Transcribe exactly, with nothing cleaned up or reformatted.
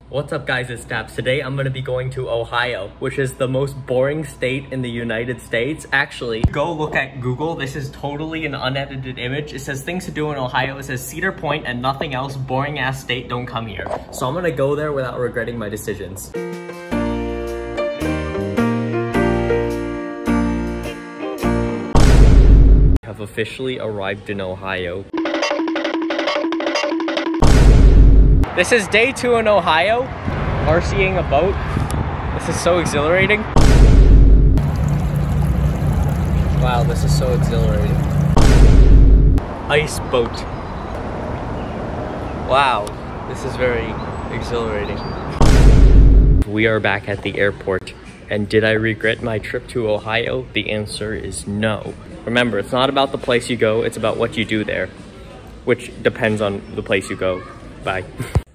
What's up guys, it's Daps. Today I'm gonna be going to Ohio, which is the most boring state in the United States. Actually, go look at Google. This is totally an unedited image. It says things to do in Ohio. It says Cedar Point and nothing else. Boring ass state, don't come here. So I'm gonna go there without regretting my decisions. I have officially arrived in Ohio. This is day two in Ohio, RCing a boat. This is so exhilarating. Wow, this is so exhilarating. Ice boat. Wow, this is very exhilarating. We are back at the airport. And did I regret my trip to Ohio? The answer is no. Remember, it's not about the place you go, it's about what you do there, which depends on the place you go. Bye.